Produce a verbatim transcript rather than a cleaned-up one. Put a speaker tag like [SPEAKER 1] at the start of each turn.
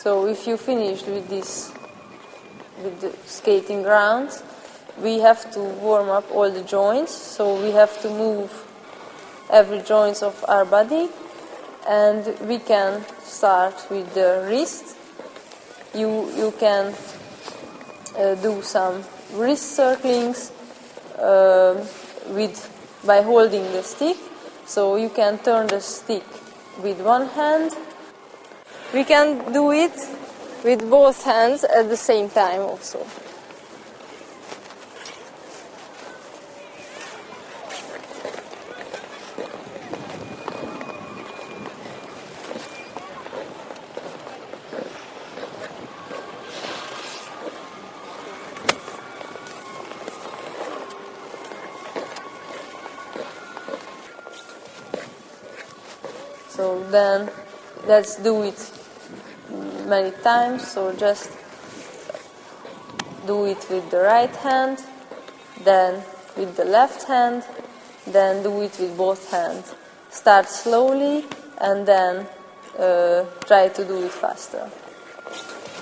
[SPEAKER 1] So if you finished with this, with the skating grounds, we have to warm up all the joints. So we have to move every joint of our body, and we can start with the wrist. You you can uh, do some wrist circlings uh, with by holding the stick. So you can turn the stick with one hand. We can do it with both hands at the same time also. So then let's do it many times. So just do it with the right hand, then with the left hand, then do it with both hands. Start slowly and then uh, try to do it faster.